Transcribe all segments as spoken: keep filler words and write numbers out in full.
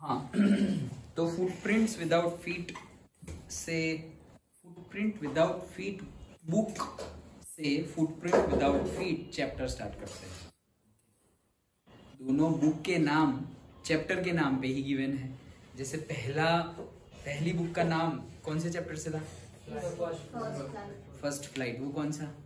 हाँ तो footprints without feet से फुटप्रिंट विदाउट फीट बुक से footprint without feet chapter start करते हैं। दोनों बुक के नाम चैप्टर के नाम पे ही गिवन है। जैसे पहला पहली बुक का नाम कौन से चैप्टर से था? First flight. वो कौन सा?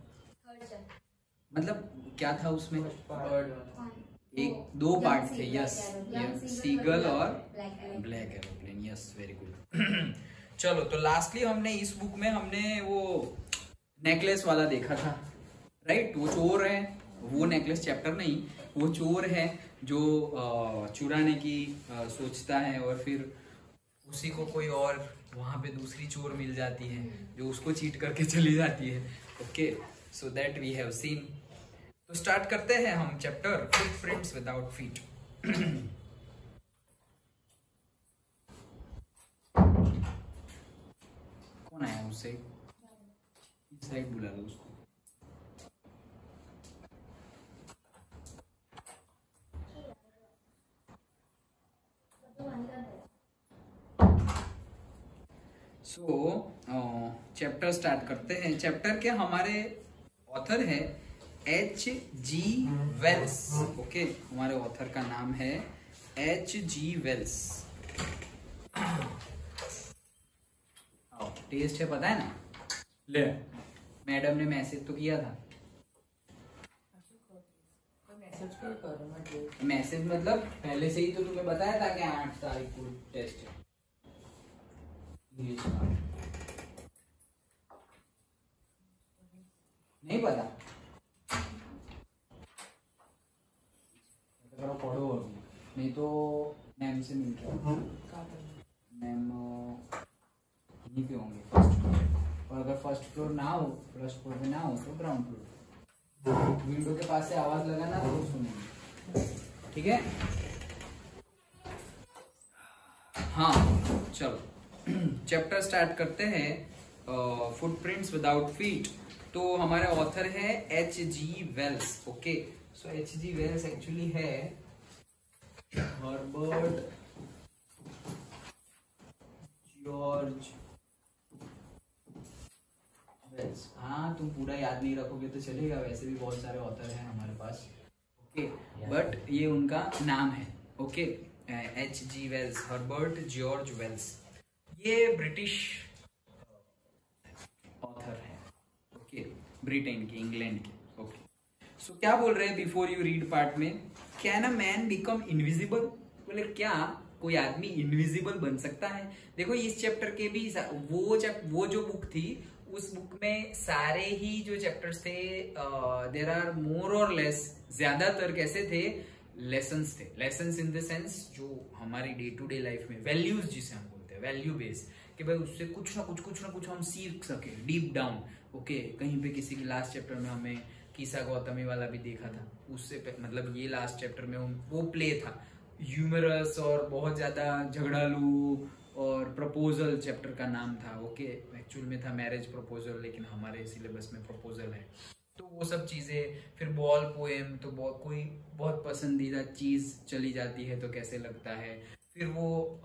मतलब क्या था उसमें? एक दो पार्ट थे। यस, सीगल और black aeroplane. Yes, very good. चलो, तो लास्टली हमने इस बुक में हमने वो नेकलेस वाला देखा था, राइट? वो चोर है, वो नेकलेस चैप्टर नहीं, वो चोर है जो चुराने की सोचता है और फिर उसी को कोई और वहां पे दूसरी चोर मिल जाती है जो उसको चीट करके चली जाती है। Okay, so that we have seen. तो स्टार्ट करते हैं हम चैप्टर फुटप्रिंट्स विदाउट फीट। कौन आया उससे? इस साइड बुला लो उसको। सो चैप्टर स्टार्ट करते हैं। चैप्टर के हमारे ऑथर है एच जी वेल्स। ओके, हमारे ऑथर का नाम है एच जी वेल्स। टेस्ट है, पता है ना? ले, मैडम ने मैसेज तो किया था। मैसेज मतलब पहले से ही तो तुम्हें बताया था कि आठ तारीख को टेस्ट है। नहीं पता? पढ़ो, नहीं तो मैम से मिल रहा। मैम यहीं पे होंगे फर्स्ट फ्लोर, और अगर फर्स्ट फ्लोर ना हो, फर्स्ट फ्लोर पे ना हो तो ग्राउंड फ्लोर। विंडो के पास से आवाज लगाना तो सुनेंगे, ठीक है? हाँ, चलो चैप्टर स्टार्ट करते हैं। Footprints without feet. तो हमारा ऑथर है H G Wells. Okay, so H G Wells actually है हर्बर्ट जॉर्ज वेल्स। हाँ, तुम पूरा याद नहीं रखोगे तो चलेगा, वैसे भी बहुत सारे ऑथर हैं हमारे पास। ओके, बट ये उनका नाम है। Okay, H G Wells, Herbert George Wells. ये ब्रिटिश ऑथर है। ओके, ब्रिटेन के, इंग्लैंड के। ओके, सो क्या बोल रहे हैं बिफोर यू रीड पार्ट में? Can a man become invisible? बोले क्या कोई आदमी इनविजिबल बन सकता है? देखो, इस चैप्टर के भी वो चैप वो जो बुक थी, उस बुक में सारे ही जो चैप्टर्स थे, देयर आर मोर और लेस, ज्यादातर कैसे थे? लेसन्स थे। लेसन्स इन द सेंस जो हमारी डे टू डे लाइफ में वैल्यूज, जिसे हम बोलते हैं वैल्यू बेस, कि भाई उससे कुछ ना कुछ कुछ ना कुछ हम सीख सके डीप डाउन। ओके, कहीं पे किसी की लास्ट चैप्टर में हमें कीसा गौतमी वाला भी देखा था, उससे मतलब ये लास्ट चैप्टर में वो प्ले था ह्यूमरस और बहुत ज्यादा झगड़ालू, और प्रपोजल चैप्टर का नाम था। ओके, एक्चुअल में था मैरिज प्रपोजल, लेकिन हमारे सिलेबस में प्रपोजल है। तो वो सब चीजें, फिर बॉल पोएम, तो बहुत कोई बहुत पसंदीदा चीज चली जाती है तो कैसे लगता है, फिर वो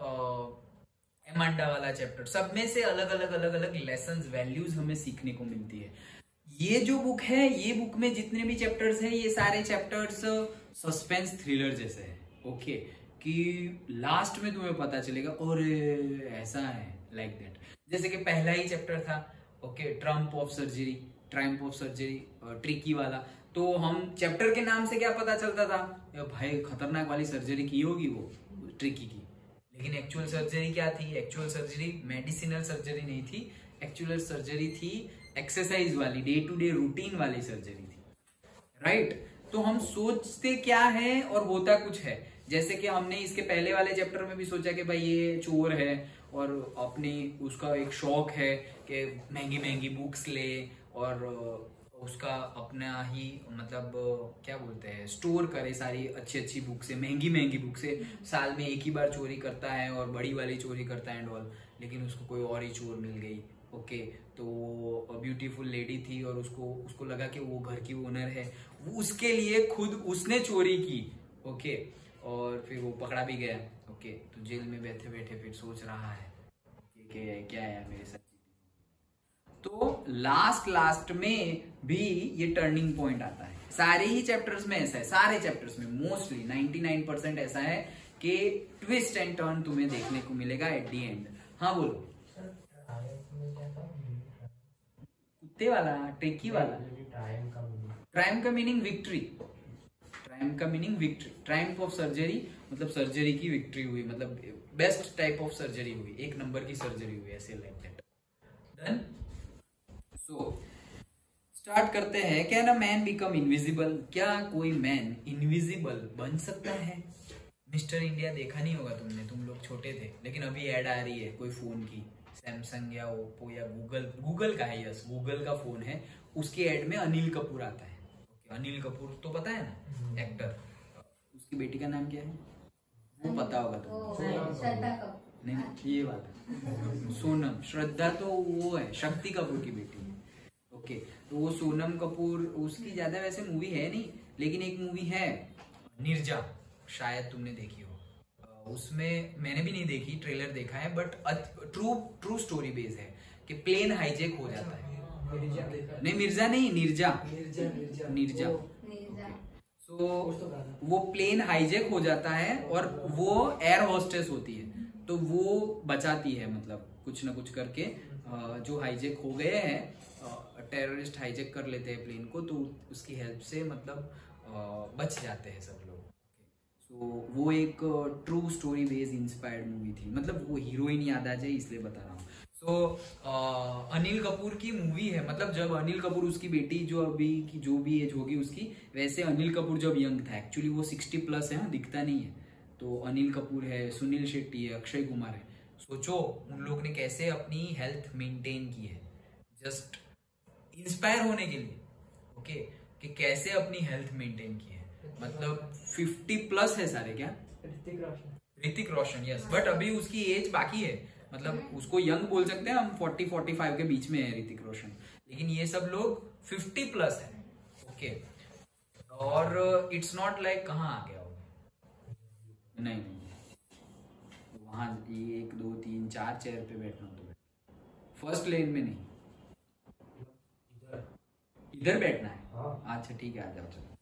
एमांडा वाला चैप्टर, सब में से अलग अलग अलग अलग लेसन्स, वैल्यूज हमें सीखने को मिलती है। ये जो बुक है, ये बुक में जितने भी चैप्टर्स हैं, ये सारे चैप्टर्स सस्पेंस थ्रिलर जैसे है। ओके, कि लास्ट में तुम्हें पता चलेगा और ऐसा है, लाइक दैट। जैसे कि पहला ही चैप्टर था, okay, trump of surgery, triumph of surgery, tricky वाला। तो हम चैप्टर के नाम से क्या पता चलता था? भाई खतरनाक वाली सर्जरी की होगी वो, ट्रिकी की। लेकिन एक्चुअल सर्जरी क्या थी? एक्चुअल सर्जरी मेडिसिनल सर्जरी नहीं थी, एक्चुअल सर्जरी थी एक्सरसाइज वाली, डे टू डे रूटीन वाली सर्जरी थी, राइट? तो हम सोचते क्या है और होता कुछ है। जैसे कि हमने इसके पहले वाले चैप्टर में भी सोचा कि भाई ये चोर है और अपनी उसका एक शौक है कि महंगी महंगी बुक्स ले, और उसका अपना ही मतलब क्या बोलते हैं, स्टोर करे सारी अच्छी अच्छी बुक से, महंगी महंगी बुक से। साल में एक ही बार चोरी करता है और बड़ी वाली चोरी करता है एंड ऑल, लेकिन उसको कोई और ही चोर मिल गई। ओके, तो वो ब्यूटीफुल लेडी थी और उसको उसको लगा कि वो घर की ओनर है, वो उसके लिए खुद उसने चोरी की। ओके, और फिर वो पकड़ा भी गया। ओके, तो जेल में बैठे बैठे फिर सोच रहा है कि, कि क्या है मेरे साथ। तो लास्ट लास्ट में भी ये टर्निंग पॉइंट आता है। सारे ही चैप्टर्स में ऐसा है, सारे चैप्टर्स में मोस्टली निन्यानवे परसेंट ऐसा है कि ट्विस्ट एंड टर्न तुम्हें देखने को मिलेगा एट दी एंड। हाँ बोलो। कुत्ते वाला, टेकी वाला। ट्रायम्फ का मीनिंग विक्ट्री, ट्रायम्फ का meaning victory, triumph of surgery मतलब सर्जरी की विक्ट्री हुई, मतलब बेस्ट टाइप ऑफ सर्जरी हुई, एक नंबर की सर्जरी हुई, ऐसे like that. Then so start करते हैं। Can a man become invisible? क्या कोई मैन इनविजिबल बन सकता है? मिस्टर इंडिया देखा नहीं होगा तुमने, तुम लोग छोटे थे, लेकिन अभी ऐड आ रही है कोई फोन की, सैमसंग या ओप्पो या गूगल, गूगल का है, यस गूगल का फोन है, उसके ऐड में अनिल कपूर आता है। ओके, अनिल कपूर तो पता है ना, एक्टर। उसकी बेटी का नाम क्या है वो पता होगा तुमको? नहीं, ये वाला सोनम, श्रद्धा तो वो है शक्ति कपूर की बेटी है। ओके, तो वो सोनम कपूर, उसकी ज्यादा वैसे मूवी है नहीं, लेकिन एक मूवी है निर्जा, शायद तुमने देखी हो। उसमें मैंने भी नहीं देखी, ट्रेलर देखा है, but true true story base है कि प्लेन हाईजेक हो जाता है। नहीं मिर्जा नहीं, निर्जा, निर्जा। सो वो प्लेन हाईजेक हो जाता है और वो एयर होस्टेस होती है, तो वो बचाती है, मतलब कुछ ना कुछ करके जो हाईजेक हो गए हैं, टेररिस्ट हाईजेक कर लेते हैं प्लेन को, तो उसकी हेल्प से मतलब बच जाते हैं सब लोग। सो वो एक true story based inspired movie थी, मतलब वो हीरोइन याद आ जाए इसलिए बता रहा हूँ। सो so, अनिल कपूर की मूवी है, मतलब जब अनिल कपूर, उसकी बेटी जो अभी की जो भी एज होगी उसकी, वैसे अनिल कपूर जब यंग था, एक्चुअली वो सिक्सटी प्लस है, दिखता नहीं है। तो अनिल कपूर है, सुनील शेट्टी है, अक्षय कुमार है। सोचो उन लोग ने कैसे अपनी हेल्थ मेंटेन की है, जस्ट इंस्पायर होने के लिए। ओके, कि कैसे अपनी हेल्थ मेंटेन की है, मतलब फिफ्टी प्लस है सारे। क्या? ऋतिक रोशन, ऋतिक रोशन, यस। बट अभी उसकी एज बाकी है, मतलब उसको यंग बोल सकते हैं हम, फोर्टी फोर्टी फाइव के बीच में है ऋतिक रोशन, लेकिन ये सब लोग फिफ्टी प्लस है। ओके, और इट्स नॉट लाइक कहाँ आ गया हो, नहीं नहीं, वहां एक दो तीन चार चेयर पे बैठना तो फर्स्ट लेन में नहीं, इधर बैठना है। हाँ। अच्छा ठीक है, आ जाओ। चलो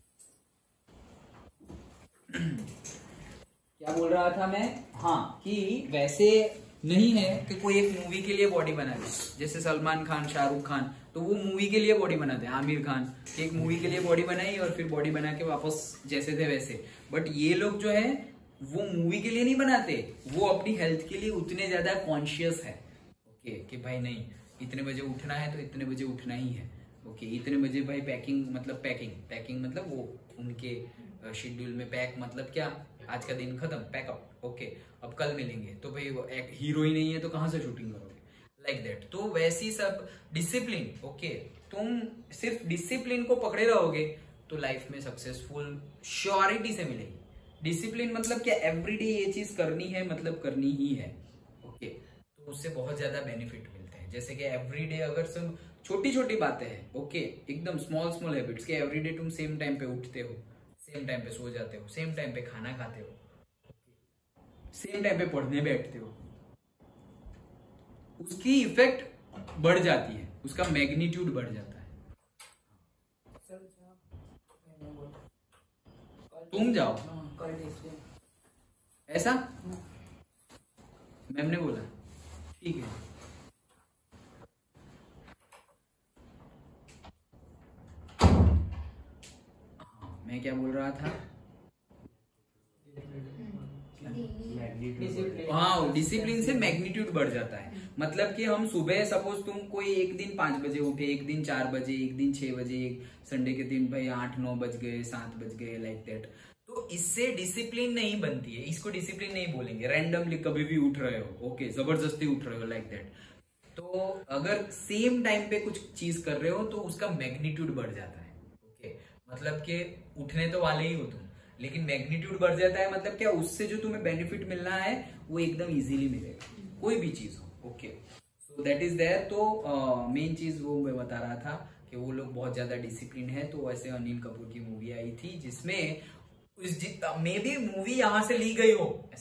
क्या बोल रहा था मैं? हाँ, कि वैसे नहीं है कि कोई एक मूवी के लिए बॉडी बना दे, जैसे सलमान खान, शाहरुख खान, तो वो मूवी के लिए बॉडी बनाते हैं। आमिर खान एक मूवी के लिए बॉडी बनाई और फिर बॉडी बना के वापस जैसे थे वैसे। बट ये लोग जो है वो मूवी के लिए नहीं बनाते, वो अपनी हेल्थ के लिए उतने ज्यादा कॉन्शियस है। ओके, कि भाई नहीं, इतने बजे उठना है तो इतने बजे उठना ही है। ओके, इतने बजे भाई पैकिंग, मतलब पैकिंग पैकिंग मतलब वो उनके शेड्यूल में पैक, मतलब क्या, आज का दिन खत्म, पैकअप। ओके, अब कल मिलेंगे, तो भाई वो एक हीरो ही नहीं है तो कहां से शूटिंग करोगे, लाइक दैट। तो वैसी सब डिसिप्लिन। ओके, तुम सिर्फ डिसिप्लिन को पकड़े रहोगे तो लाइफ में सक्सेसफुल श्योरिटी से मिलेगी। डिसिप्लिन मतलब क्या, एवरीडे ये चीज करनी है, मतलब करनी ही है। ओके, तो उससे बहुत ज्यादा बेनिफिट मिलते हैं। जैसे कि एवरीडे अगर सब छोटी छोटी बातें हैं, ओके, एकदम स्मॉल स्मॉल हैबिट्स के एवरीडे तुम सेम टाइम पे उठते हो, सेम टाइम पे सो जाते हो, सेम टाइम पे खाना खाते हो, सेम टाइम पे पढ़ने बैठते हो, उसकी इफेक्ट बढ़ जाती है, उसका मैग्नीट्यूड बढ़ जाता है। तुम जाओ ऐसा, मैम ने बोला ठीक है। हाँ, मैं क्या बोल रहा था? हाँ, डिसिप्लिन से मैग्नीट्यूड बढ़ जाता है। मतलब कि हम सुबह, सपोज तुम कोई एक दिन पांच बजे उठे, एक दिन चार बजे, एक दिन छह बजे, एक संडे के दिन भाई आठ नौ बज गए, सात बज गए, लाइक दैट, तो इससे डिसिप्लिन नहीं बनती है। इसको डिसिप्लिन नहीं बोलेंगे, रैंडमली कभी भी उठ रहे हो, ओके, जबरदस्ती उठ रहे हो, लाइक दैट। तो अगर सेम टाइम पे कुछ चीज कर रहे हो तो उसका मैग्नीट्यूड बढ़ जाता है। ओके, मतलब कि उठने तो वाले ही हो तुम, लेकिन मैग्नीट्यूड बढ़ जाता है। मतलब क्या, उससे जो तुम्हें बेनिफिट मिलना है वो एकदम इजीली मिलेगा, कोई भी चीज हो। Okay, so that is there. तो मेन चीज वो मैं बता रहा था कि वो लोग बहुत ज्यादा डिसिप्लिन है। तो वैसे अनिल कपूर की मूवी आई थी जिसमें मे बी मूवी यहां से ली गई हो, ऐसे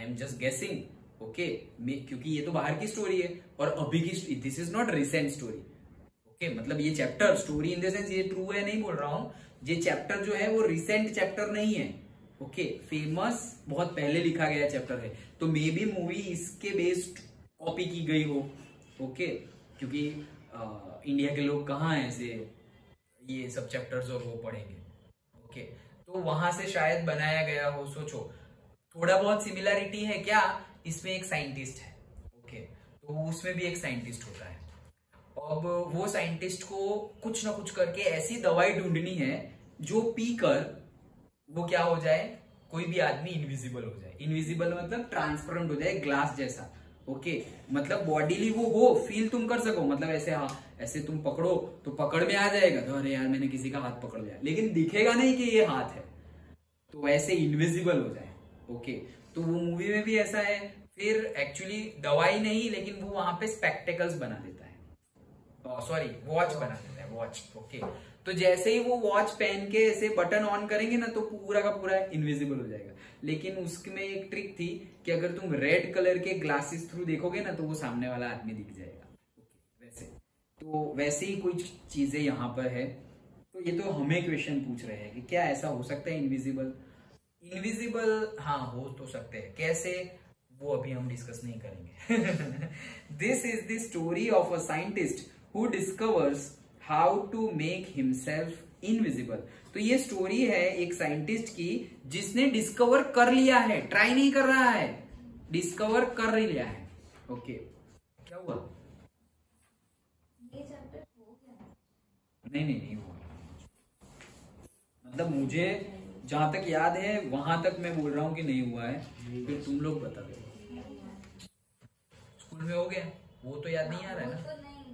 एम जस्ट गेसिंग, ओके, क्योंकि ये तो बाहर की स्टोरी है और अभी की, this is not recent story, okay, मतलब ये chapter story in the sense ये ट्रू है नहीं बोल रहा हूं, ये चैप्टर जो है वो रिसेंट चैप्टर नहीं है, ओके, फेमस बहुत पहले लिखा गया चैप्टर है, तो मे बी मूवी इसके बेस्ड कॉपी की गई हो, ओके, क्योंकि आ, इंडिया के लोग कहाँ ऐसे ये सब चैप्टर्स और वो पढ़ेंगे, ओके, तो वहां से शायद बनाया गया हो। सोचो थोड़ा बहुत सिमिलैरिटी है क्या, इसमें एक साइंटिस्ट है, ओके, तो उसमें भी एक साइंटिस्ट होता है, अब वो साइंटिस्ट को कुछ ना कुछ करके ऐसी दवाई ढूंढनी है जो पीकर वो क्या हो जाए, कोई भी आदमी इनविजिबल हो जाए, इनविजिबल मतलब ट्रांसपेरेंट हो जाए, ग्लास जैसा, ओके, मतलब बॉडीली वो हो, फील तुम कर सको, मतलब ऐसे, हाँ ऐसे तुम पकड़ो तो पकड़ में आ जाएगा, तो अरे यार मैंने किसी का हाथ पकड़ लिया, लेकिन दिखेगा नहीं कि ये हाथ है, तो वैसे इनविजिबल हो जाए, ओके, तो वो मूवी में भी ऐसा है, फिर एक्चुअली दवाई नहीं लेकिन वो वहां पे स्पेक्टेकल्स बना देता है, सॉरी वॉच बना देता है, वॉच, ओके, तो जैसे ही वो वॉच पहन के ऐसे बटन ऑन करेंगे ना तो पूरा का पूरा इनविजिबल हो जाएगा, लेकिन उसमें एक ट्रिक थी कि अगर तुम रेड कलर के ग्लासेस थ्रू देखोगे ना तो वो सामने वाला आदमी दिख जाएगा, ओके, वैसे तो वैसे ही कुछ चीजें यहाँ पर है, तो ये तो हमें क्वेश्चन पूछ रहे हैं कि क्या ऐसा हो सकता है इनविजिबल, इनविजिबल हाँ हो तो सकते हैं, कैसे वो अभी हम डिस्कस नहीं करेंगे। This is the story of a scientist who discovers how to make himself invisible. तो ये स्टोरी है एक साइंटिस्ट की जिसने डिस्कवर कर लिया है, ट्राई नहीं कर रहा है, डिस्कवर कर लिया है, ओके, क्या हुआ? ये चैप्टर हो गया? नहीं नहीं नहीं हुआ, मतलब मुझे जहां तक याद है वहां तक मैं बोल रहा हूं कि नहीं हुआ है, फिर तुम लोग बता दो। स्कूल में हो गया वो तो याद नहीं आ रहा है ना,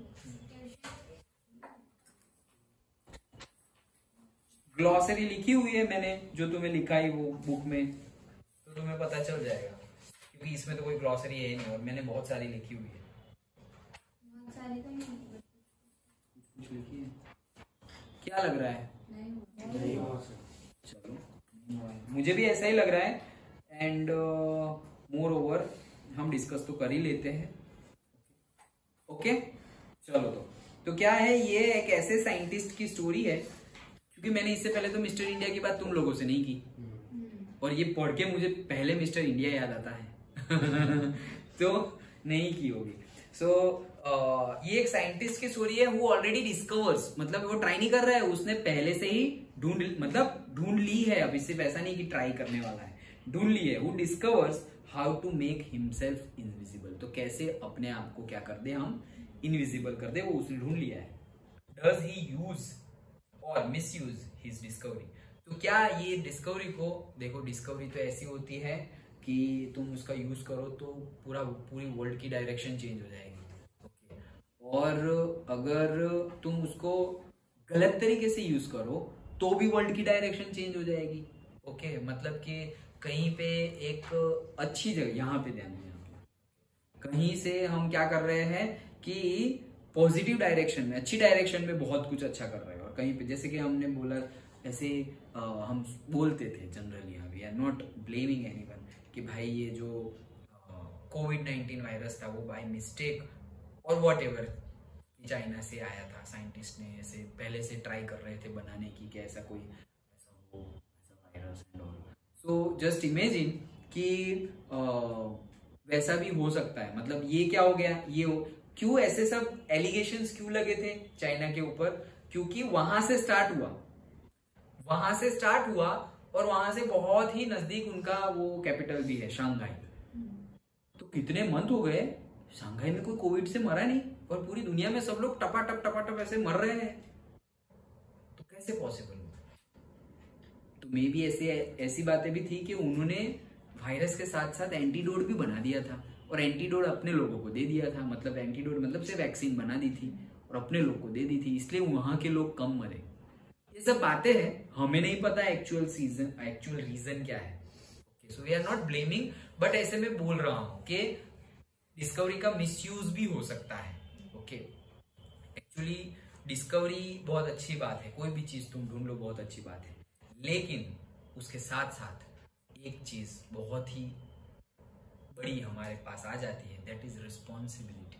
ग्लॉसरी लिखी हुई है मैंने जो तुम्हें लिखा ही वो बुक में, तो तुम्हें पता चल जाएगा, क्योंकि इसमें तो कोई ग्लॉसरी है ही नहीं और मैंने बहुत सारी लिखी हुई है, बहुत सारी तो नहीं कुछ लिखी है, क्या लग रहा है? नहीं हुआ। चलो मुझे भी ऐसा ही लग रहा है, एंड मोर ओवर हम डिस्कस तो कर ही लेते हैं, ओके, चलो तो तो क्या है, ये एक ऐसे साइंटिस्ट की स्टोरी है, क्योंकि मैंने इससे पहले तो मिस्टर इंडिया की बात तुम लोगों से नहीं की, और ये पढ़ के मुझे पहले मिस्टर इंडिया याद आता है तो नहीं की होगी। सो so, uh, ये एक साइंटिस्ट की स्टोरी है, वो ऑलरेडी डिस्कवर्स, मतलब वो ट्राई नहीं कर रहा है, उसने पहले से ही ढूंढ मतलब ढूंढ ली है, अभी सिर्फ ऐसा नहीं कि ट्राई करने वाला है, ढूंढ ली है, वो discovers how to make himself invisible, तो कैसे अपने आप को क्या कर दे हम इनविजिबल कर दे, वो उसने ढूंढ लिया है। डज ही यूज और मिस यूज हिज डिस्कवरी, तो क्या ये डिस्कवरी को, देखो डिस्कवरी तो ऐसी होती है कि तुम उसका यूज करो तो पूरा पूरी वर्ल्ड की डायरेक्शन चेंज हो जाएगी, ओके, और अगर तुम उसको गलत तरीके से यूज करो तो भी वर्ल्ड की डायरेक्शन चेंज हो जाएगी, ओके, मतलब कि कहीं पे एक अच्छी जगह, यहाँ पे ध्यान दें, यहाँ पे कहीं से हम क्या कर रहे हैं कि पॉजिटिव डायरेक्शन में, अच्छी डायरेक्शन में बहुत कुछ अच्छा कर रहे हैं, और कहीं पे जैसे कि हमने बोला ऐसे आ, हम बोलते थे generally, we are not blaming anyone कि भाई ये जो कोविड नाइनटीन वायरस था वो बाय मिस्टेक और व्हाट एवर चाइना से आया था, साइंटिस्ट ने ऐसे पहले से ट्राई कर रहे थे बनाने की कि ऐसा कोई ऐसा हो ऐसा virus and all, so just imagine कि आ, वैसा भी हो सकता है, मतलब ये क्या हो गया, ये हो, क्यों ऐसे सब एलिगेशंस क्यों लगे थे चाइना के ऊपर, क्योंकि वहां से स्टार्ट हुआ, वहां से स्टार्ट हुआ और वहां से बहुत ही नजदीक उनका वो कैपिटल भी है शंघाई, तो कितने मंथ हो गए शंघाई में कोई कोविड से मरा नहीं और पूरी दुनिया में सब लोग टपाटप टपाटप ऐसे मर रहे हैं, तो कैसे पॉसिबल हुआ? तो मे बी ऐसे ऐसी बातें भी थी कि उन्होंने वायरस के साथ साथ एंटीडोट भी बना दिया था और एंटीडोट अपने लोगों को दे दिया था, मतलब एंटीडोट मतलब से वैक्सीन बना दी थी और अपने लोग को दे दी थी, इसलिए वहां के लोग कम मरे। ये सब बातें हैं, हमें नहीं पता एक्चुअल सीजन एक्चुअल रीजन क्या है, so we are not blaming, but ऐसे में बोल रहा हूं कि डिस्कवरी का मिसयूज भी हो सकता है, ओके, एक्चुअली डिस्कवरी बहुत अच्छी बात है, कोई भी चीज तुम ढूंढ लो बहुत अच्छी बात है, लेकिन उसके साथ साथ एक चीज बहुत ही बड़ी हमारे पास आ जाती है, दैट इज रिस्पॉन्सिबिलिटी।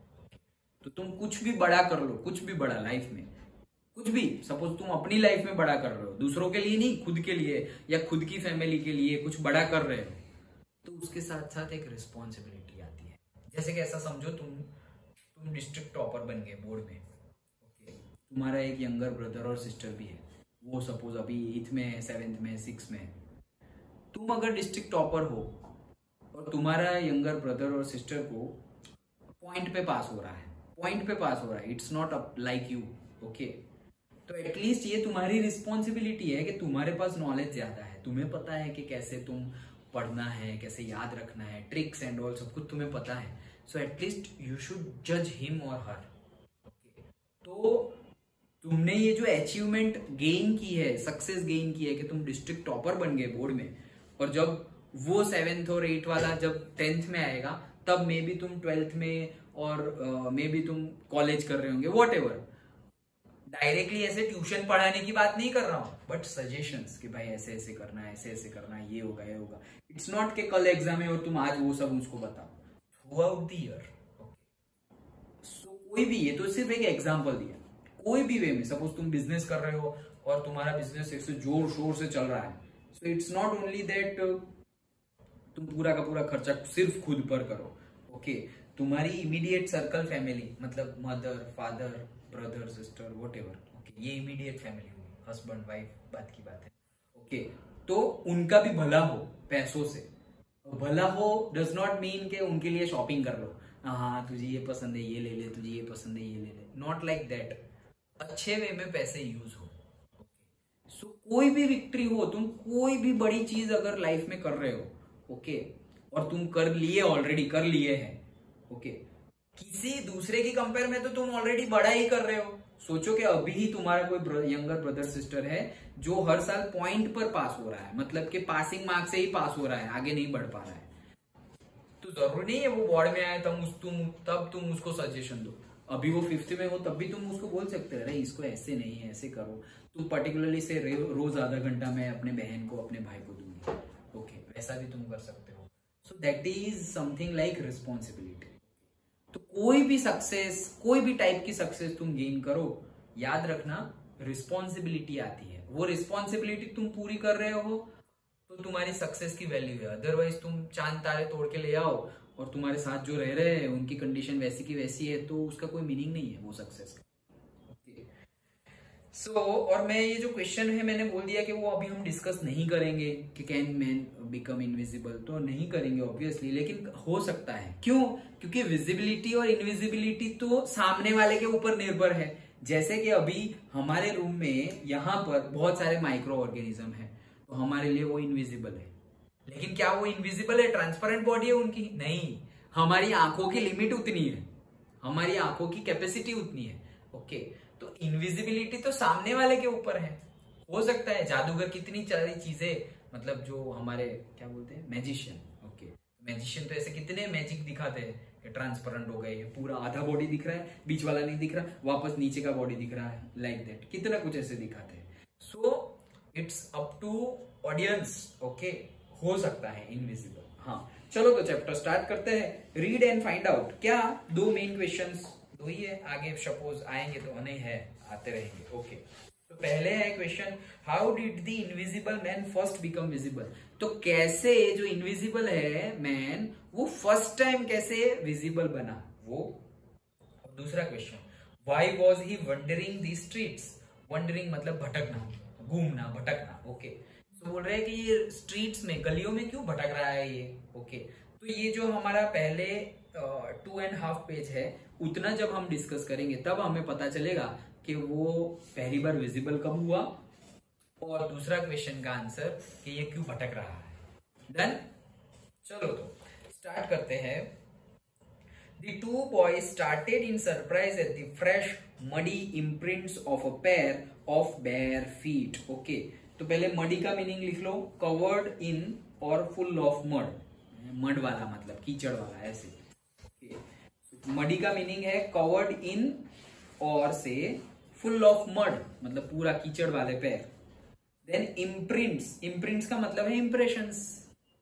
तो तुम कुछ भी बड़ा कर लो, कुछ भी बड़ा लाइफ में, कुछ भी, सपोज तुम अपनी लाइफ में बड़ा कर रहे हो, दूसरों के लिए नहीं, खुद के लिए या खुद की फैमिली के लिए कुछ बड़ा कर रहे हो, तो उसके साथ साथ एक रिस्पॉन्सिबिलिटी आती है। जैसे कि ऐसा समझो तुम तुम डिस्ट्रिक्ट टॉपर बन गए बोर्ड में, ओके, तुम्हारा एक यंगर ब्रदर और सिस्टर भी है, वो सपोज अभी एट्थ में है, सेवेंथ में, सिक्स में है। तुम अगर डिस्ट्रिक्ट टॉपर हो और तुम्हारा यंगर ब्रदर और सिस्टर को पॉइंट पे पास हो रहा है, पॉइंट पे पास हो रहा है, it's not up like you, okay, तो एटलीस्ट ये तुम्हारी रिस्पॉन्सिबिलिटी है कि तुम्हारे पास नॉलेज ज्यादा है, तुम्हें पता है कि कैसे तुम पढ़ना है, कैसे याद रखना है, ट्रिक्स एंड ऑल सब कुछ तुम्हें पता है। सो एटलीस्ट यू शुड जज हिम और हर, ओके। तो तुमने ये जो अचीवमेंट गेन की है, सक्सेस गेन की है कि तुम डिस्ट्रिक्ट टॉपर बन गए बोर्ड में, और जब वो सेवेंथ और एट वाला जब टेंथ में आएगा, तब मे बी तुम ट्वेल्थ में और मे बी तुम कॉलेज कर रहे होंगे, वॉट एवर। डायरेक्टली ऐसे ट्यूशन पढ़ाने की बात नहीं कर रहा हूं, बट सजेशंस कि भाई ऐसे ऐसे करना है, ऐसे ऐसे करना है, ये होगा ये होगा। इट्स नॉट के कल एग्जाम है और तुम आज वो सब उसको बताओ, throughout the year, okay. So कोई भी, ये तो सिर्फ एक एग्जाम्पल दिया, कोई भी वे में, सपोज तुम बिजनेस कर रहे हो और तुम्हारा बिजनेस एक जोर शोर से चल रहा है, so it's not only that तुम पूरा का पूरा खर्चा सिर्फ खुद पर करो, ओके। तुम्हारी इमीडिएट सर्कल फैमिली, मतलब mother, father, brother, sister, whatever, okay, ये इमीडिएट फैमिली हुई, हस्बैंड वाइफ बात की बात है, ओके। तो उनका भी भला हो पैसों से, भला हो डज नॉट मीन के उनके लिए शॉपिंग कर लो, हाँ तुझे ये पसंद है ये ले ले, तुझे ये पसंद है ये ले ले, नॉट लाइक दैट। अच्छे वे में पैसे यूज हो, ओके। सो कोई भी विक्ट्री हो, तुम कोई भी बड़ी चीज अगर लाइफ में कर रहे हो, ओके, और तुम कर लिए, ऑलरेडी कर लिए हैं, ओके, किसी दूसरे की कंपेयर में तो तुम ऑलरेडी बड़ा ही कर रहे हो। सोचो कि अभी ही तुम्हारा कोई यंगर ब्रदर सिस्टर है जो हर साल पॉइंट पर पास हो रहा है, मतलब कि पासिंग मार्क्स से ही पास हो रहा है, आगे नहीं बढ़ पा रहा है, तो जरूरी नहीं है वो बोर्ड में आए तब तुम तब तुम उसको सजेशन दो। अभी वो फिफ्थ में हो तब भी तुम उसको बोल सकते हो, अरे इसको ऐसे नहीं है, ऐसे करो। तुम पर्टिकुलरली से रोज आधा घंटा मैं अपने बहन को, अपने भाई को दूंगी, ओके, वैसा भी तुम कर सकते हो। So that is something like responsibility. तो कोई भी सक्सेस, कोई भी टाइप की सक्सेस तुम गेन करो, याद रखना रिस्पॉन्सिबिलिटी आती है। वो रिस्पॉन्सिबिलिटी तुम पूरी कर रहे हो तो तुम्हारी सक्सेस की वैल्यू है। अदरवाइज तुम चांद तारे तोड़ के ले आओ और तुम्हारे साथ जो रह रहे हैं उनकी कंडीशन वैसी की वैसी है, तो उसका कोई मीनिंग नहीं है वो सक्सेस का, ओके। सो और मैं ये जो क्वेश्चन है मैंने बोल दिया कि वो अभी हम डिस्कस नहीं करेंगे कि कैन मैन बिकम इनविजिबल, तो नहीं करेंगे ऑब्वियसली, लेकिन हो सकता है। क्यों? क्योंकि विजिबिलिटी और इनविजिबिलिटी तो सामने वाले के ऊपर निर्भर है। जैसे कि अभी हमारे रूम में यहाँ पर बहुत सारे माइक्रो ऑर्गेनिज्म है, तो हमारे लिए वो इनविजिबल है, लेकिन क्या वो इनविजिबल है? ट्रांसपेरेंट बॉडी है उनकी? नहीं, हमारी आंखों की लिमिट उतनी है, हमारी आंखों की कैपेसिटी उतनी है, ओके। तो इनविजिबिलिटी तो सामने वाले के ऊपर है। हो सकता है जादूगर कितनी सारी चीजें, मतलब जो हमारे क्या बोलते हैं मैजिशियन, ओके, मैजिशियन तो ऐसे कितने मैजिक दिखाते हैं कि ट्रांसपेरेंट हो गए, पूरा आधा बॉडी दिख रहा है, बीच वाला नहीं दिख रहा, वापस नीचे का बॉडी दिख रहा है, लाइक दैट कितना कुछ ऐसे दिखाते हैं। So it's up to audience, okay, हो सकता है इनविजिबल। हाँ चलो तो चैप्टर स्टार्ट करते हैं। Read and find out. क्या दो मेन क्वेश्चंस, दो ही है, आगे सपोज आएंगे तो नहीं है, आते रहेंगे, ओके। तो पहले है question, how did the invisible man first become visible. तो कैसे जो इनविजिबल है मैन वो फर्स्ट टाइम कैसे विजिबल बना वो। दूसरा question, why was he wandering the streets. Wandering मतलब भटकना, घूमना, भटकना, ओके। तो बोल रहे हैं कि ये स्ट्रीट्स में, गलियों में क्यों भटक रहा है ये, ओके। तो ये जो हमारा पहले टू एंड हाफ पेज है उतना जब हम डिस्कस करेंगे तब हमें पता चलेगा कि वो पहली बार विजिबल कब हुआ, और दूसरा क्वेश्चन का आंसर कि ये क्यों भटक रहा है। डन, चलो तो स्टार्ट करते हैं। The two boys started in surprise at the fresh muddy imprints of a pair of bare feet. Okay, तो पहले muddy का मीनिंग लिख लो, covered in और full of mud, मड वाला मतलब कीचड़ वाला, ऐसे। okay. muddy का मीनिंग है covered in और से full of mud मतलब पूरा कीचड़ वाले पैर। देन imprints, imprints का मतलब है impressions,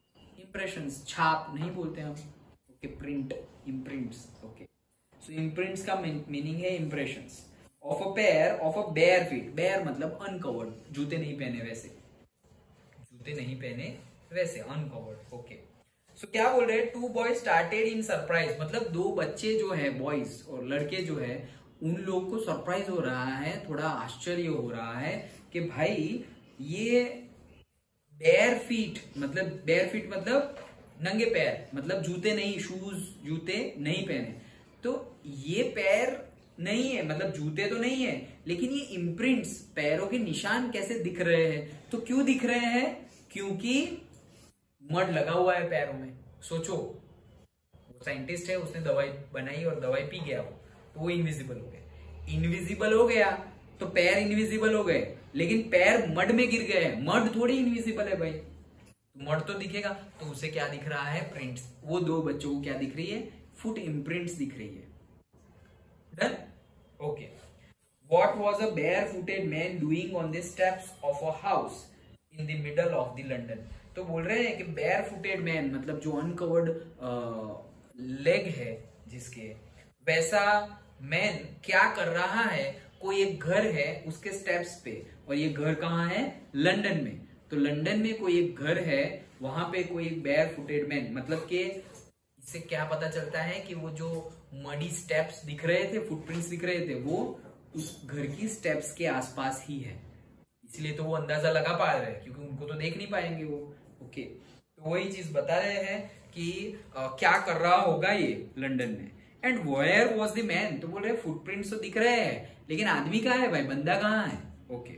इम्प्रेशंस, छाप नहीं बोलते हम, okay, print, imprints, okay. So imprints का मीनिंग है impressions of a pair of a bare feet. Bare मतलब अनकवर्ड, जूते नहीं पहने वैसे, जूते नहीं पहने वैसे, अनकवर्ड, ओके। सो क्या बोल रहे हैं, two boys started in surprise, मतलब दो बच्चे जो है, बॉयज और लड़के जो है, उन लोग को सरप्राइज हो रहा है, थोड़ा आश्चर्य हो रहा है कि भाई ये बेयर फीट, मतलब बेयर फीट मतलब नंगे पैर, मतलब जूते नहीं, शूज, जूते नहीं पहने, तो ये पैर नहीं है, मतलब जूते तो नहीं है, लेकिन ये इम्प्रिंट्स, पैरों के निशान कैसे दिख रहे हैं? तो क्यों दिख रहे हैं? क्योंकि मड लगा हुआ है पैरों में। सोचो, वो साइंटिस्ट है, उसने दवाई बनाई और दवाई पी गया वो, तो वो इनविजिबल हो गया। इनविजिबल हो गया तो पैर इनविजिबल हो गए, लेकिन पैर मड में गिर गए, मड थोड़ी इनविजिबल है भाई, तो मड तो दिखेगा, तो उसे क्या दिख रहा है? प्रिंट्स। वो दो बच्चों को क्या दिख रही है? फुट इम्प्रिंट्स दिख रही है। Done, okay. What was a barefooted man doing on the steps of a house in the middle of the London? तो बोल रहे हैं कि barefooted man मतलब जो uncovered लेग है जिसके, वैसा मैन क्या कर रहा है? कोई एक घर है उसके स्टेप्स पे, और ये घर कहाँ है? लंदन में। तो लंदन में कोई एक घर है, वहां पे कोई एक barefooted man, मतलब कि इससे क्या पता चलता है कि वो जो मडी स्टेप्स दिख रहे थे, फुटप्रिंट्स दिख रहे थे, वो उस घर की स्टेप्स के आसपास ही है, इसलिए तो वो अंदाजा लगा पा रहे हैं, क्योंकि उनको तो देख नहीं पाएंगे वो, ओके। तो वही चीज बता रहे हैं कि आ, क्या कर रहा होगा ये लंदन में। And where was the man, तो बोल रहे फुटप्रिंट्स तो दिख रहे हैं, लेकिन आदमी कहाँ है भाई, बंदा कहाँ है? Okay.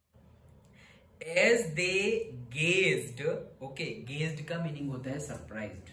As they gazed, okay, gazed का मीनिंग होता है सरप्राइज्ड।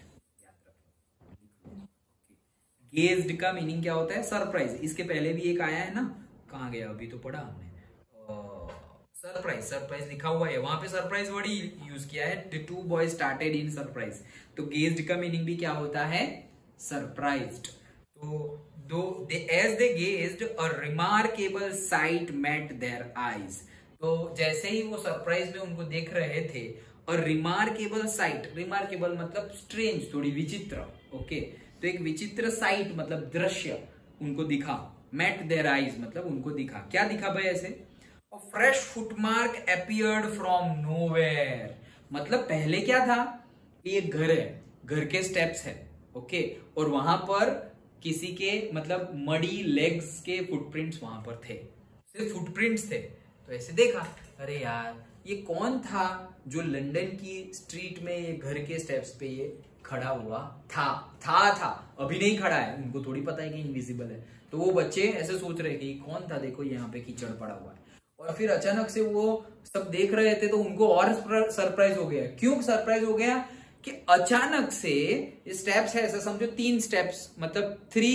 गेज्ड का मीनिंग क्या होता है? सरप्राइज। इसके पहले भी एक आया है ना, कहाँ गया, अभी तो पढ़ा हमने, सरप्राइज, सरप्राइज लिखा हुआ है वहां पे, सरप्राइज वर्ड ही यूज किया है। The two boys started in surprise, तो गेज्ड का मीनिंग भी क्या होता है? सरप्राइज्ड। तो दो as they gazed a remarkable sight met their eyes, तो जैसे ही वो सरप्राइज में उनको देख रहे थे, और रिमार्केबल साइट, रिमार्केबल मतलब स्ट्रेंज, थोड़ी विचित्र, ओके, तो एक विचित्र साइट मतलब दृश्य उनको दिखा। मेट देयर आईज मतलब उनको दिखा, क्या दिखा भाई? ऐसे a fresh footmark appeared from nowhere, मतलब पहले क्या था? ये घर है, घर के स्टेप्स है, ओके, और वहां पर किसी के मतलब मडी लेग्स के फुटप्रिंट्स वहां पर थे, सिर्फ फुटप्रिंट्स थे। तो ऐसे देखा, अरे यार ये कौन था जो लंदन की स्ट्रीट में ये घर के स्टेप्स पे ये खड़ा हुआ था? था था अभी नहीं खड़ा है, उनको थोड़ी पता है कि इनविजिबल है। तो वो बच्चे ऐसे सोच रहे कि कौन था, देखो यहाँ पे कीचड़ पड़ा हुआ है। और फिर अचानक से वो सब देख रहे थे, तो उनको और सरप्राइज हो गया। क्यों सरप्राइज हो गया? कि अचानक से स्टेप्स है, ऐसा समझो तीन स्टेप्स, मतलब थ्री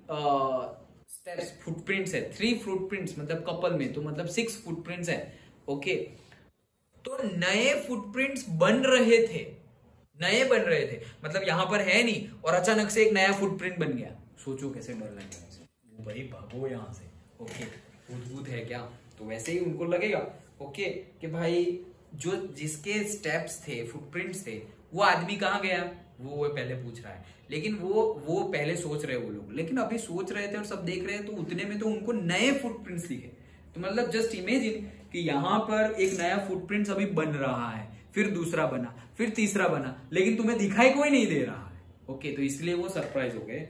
स्टेप्स फुटप्रिंट्स है, थ्री फुटप्रिंट्स मतलब कपल में, तो मतलब सिक्स फुटप्रिंट्स है, ओके। तो नए फुटप्रिंट्स बन रहे थे, नए बन रहे थे, मतलब यहां पर है नहीं, और अचानक से एक नया फुटप्रिंट बन गया। सोचो कैसे डर लगेगा, भाई भागो यहां से, ओके, भूत है क्या? तो वैसे ही उनको लगेगा, ओके, कि भाई जो जिसके स्टेप्स थे, फुटप्रिंट्स थे, वो आदमी कहाँ गया? वो वो पहले पूछ रहा है, लेकिन वो वो पहले सोच रहे वो लोग, लेकिन अभी सोच रहे थे और सब देख रहे हैं, तो उतने में तो उनको नए फुटप्रिंट्स दिखे। तो मतलब जस्ट इमेजिन कि यहाँ पर एक नया फुटप्रिंट्स अभी बन रहा है, फिर दूसरा बना, फिर तीसरा बना, लेकिन तुम्हें दिखाई कोई नहीं दे रहा है, ओके, तो इसलिए वो सरप्राइज हो गए।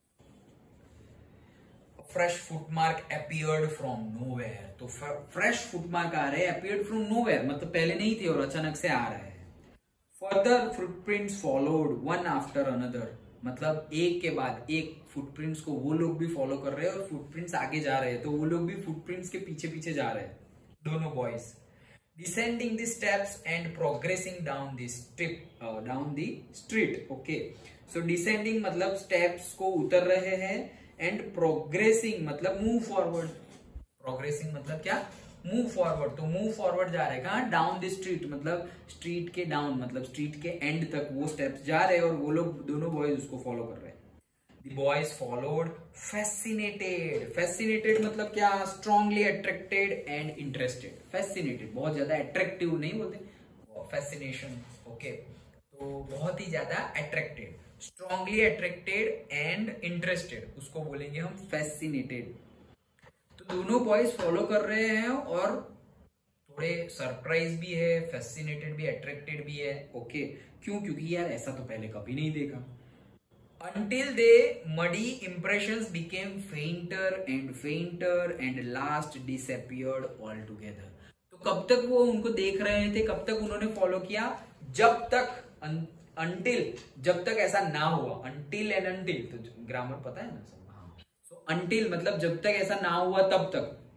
Fresh footmark appeared from nowhere, तो फ्रेश फुटमार्क आ रहे हैं, अपीयर्ड फ्रॉम नोवेयर मतलब पहले नहीं थे और अचानक से आ रहे हैं। Further footprints followed one after another, मतलब एक के बाद एक फुटप्रिंट्स को वो लोग भी फॉलो कर रहे हैं, और फुटप्रिंट्स आगे जा रहे हैं, तो वो लोग भी फुटप्रिंट्स के पीछे पीछे जा रहे हैं, दोनों boys. Descending the steps and progressing down the strip, uh, down the street, okay. So descending मतलब steps को उतर रहे हैं, and progressing मतलब move forward, progressing मतलब क्या? move forward, तो move forward जा रहे हैं कहाँ? down the street मतलब street के down मतलब street के end तक वो steps जा रहे हैं, और वो लोग दोनों boys उसको follow कर रहे हैं। The boys followed fascinated, fascinated मतलब क्या? strongly attracted and interested, fascinated बहुत ज्यादा attractive नहीं बोलते, fascination, okay। तो तो बहुत ही ज्यादा attracted, strongly attracted and interested, उसको बोलेंगे हम फैसिनेटेड। तो दोनों बॉयज फॉलो कर रहे हैं और थोड़े सरप्राइज भी है, फैसिनेटेड भी, अट्रैक्टेड भी है। ओके, क्यों? क्योंकि यार ऐसा तो पहले कभी नहीं देखा। Until they muddy impressions became fainter and fainter and last disappeared altogether. तो कब तक वो उनको देख रहे थे, कब तक उन्होंने फॉलो किया? जब तक, until, जब तक ऐसा ना हुआ। until and until, तो ग्रामर पता है ना सब? हाँ। so until मतलब जब तक ऐसा ना हुआ तब तक।